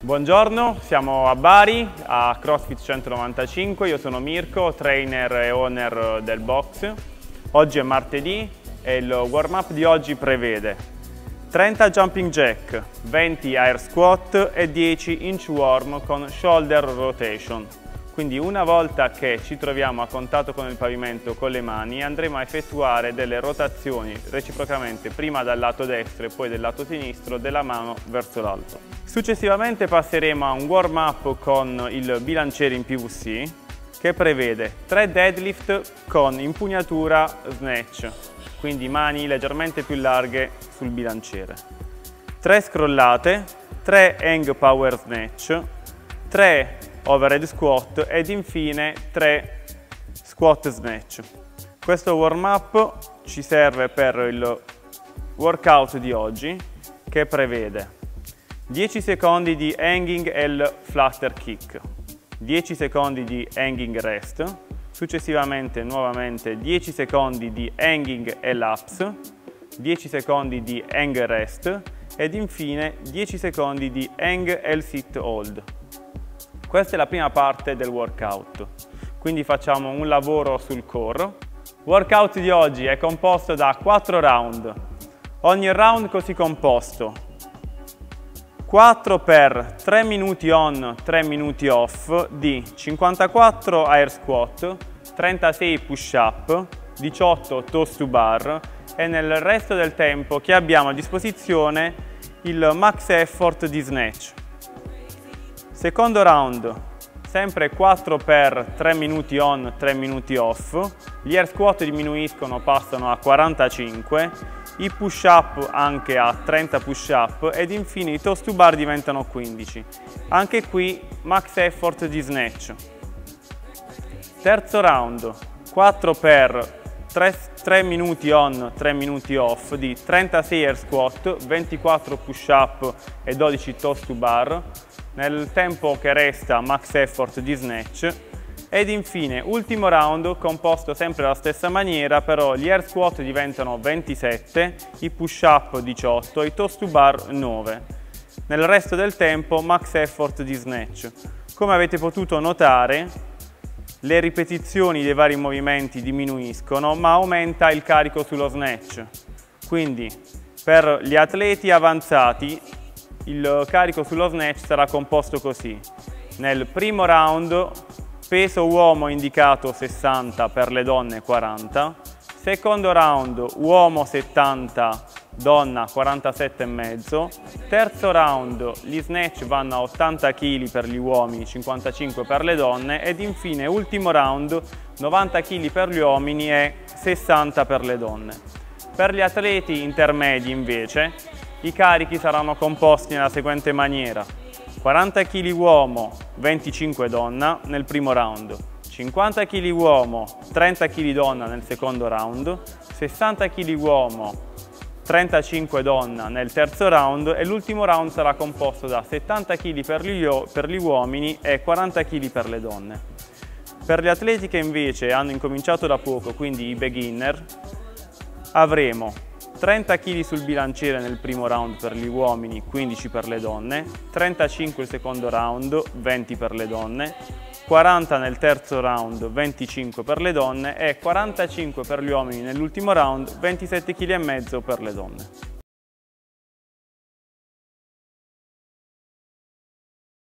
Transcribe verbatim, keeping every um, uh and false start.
Buongiorno, siamo a Bari, a CrossFit centonovantacinque, io sono Mirko, trainer e owner del box. Oggi è martedì e il warm-up di oggi prevede trenta jumping jack, venti air squat e dieci inchworm con shoulder rotation. Quindi una volta che ci troviamo a contatto con il pavimento con le mani andremo a effettuare delle rotazioni reciprocamente prima dal lato destro e poi del lato sinistro della mano verso l'alto. Successivamente passeremo a un warm up con il bilanciere in P V C che prevede tre deadlift con impugnatura snatch, quindi mani leggermente più larghe sul bilanciere, tre scrollate, tre hang power snatch, tre overhead squat ed infine tre squat snatch. Questo warm up ci serve per il workout di oggi che prevede dieci secondi di hanging L flutter kick, dieci secondi di hanging rest, successivamente nuovamente dieci secondi di hanging L ups, dieci secondi di hang rest ed infine dieci secondi di hang L sit hold. Questa è la prima parte del workout, quindi facciamo un lavoro sul core. Il workout di oggi è composto da quattro round, ogni round così composto: quattro per tre minuti on, tre minuti off di cinquantaquattro air squat, trentasei push up, diciotto toes to bar e nel resto del tempo che abbiamo a disposizione il max effort di snatch. Secondo round, sempre quattro per tre minuti on, tre minuti off, gli air squat diminuiscono, passano a quarantacinque, i push up anche a trenta push up ed infine i toes to bar diventano quindici. Anche qui max effort di snatch. Terzo round, quattro per tre minuti on, tre minuti off di trentasei air squat, ventiquattro push up e dodici toes to bar. Nel tempo che resta max effort di snatch ed infine ultimo round composto sempre alla stessa maniera, però gli air squat diventano ventisette, i push up diciotto, i toes to bar nove. Nel resto del tempo max effort di snatch. Come avete potuto notare, le ripetizioni dei vari movimenti diminuiscono ma aumenta il carico sullo snatch. Quindi per gli atleti avanzati il carico sullo snatch sarà composto così: nel primo round peso uomo indicato sessanta, per le donne quaranta, secondo round uomo settanta, donna quarantasette virgola cinque, terzo round gli snatch vanno a ottanta chili per gli uomini, cinquantacinque per le donne ed infine ultimo round novanta chili per gli uomini e sessanta per le donne. Per gli atleti intermedi invece i carichi saranno composti nella seguente maniera: quaranta chili uomo, venticinque donna nel primo round, cinquanta chili uomo, trenta chili donna nel secondo round, sessanta chili uomo, trentacinque donna nel terzo round e l'ultimo round sarà composto da settanta chili per gli, per gli uomini e quaranta chili per le donne. Per gli atleti che invece hanno incominciato da poco, quindi i beginner, avremo trenta chili sul bilanciere nel primo round per gli uomini, quindici per le donne, trentacinque il secondo round, venti per le donne, quaranta nel terzo round, venticinque per le donne e quarantacinque per gli uomini nell'ultimo round, ventisette virgola cinque chili per le donne.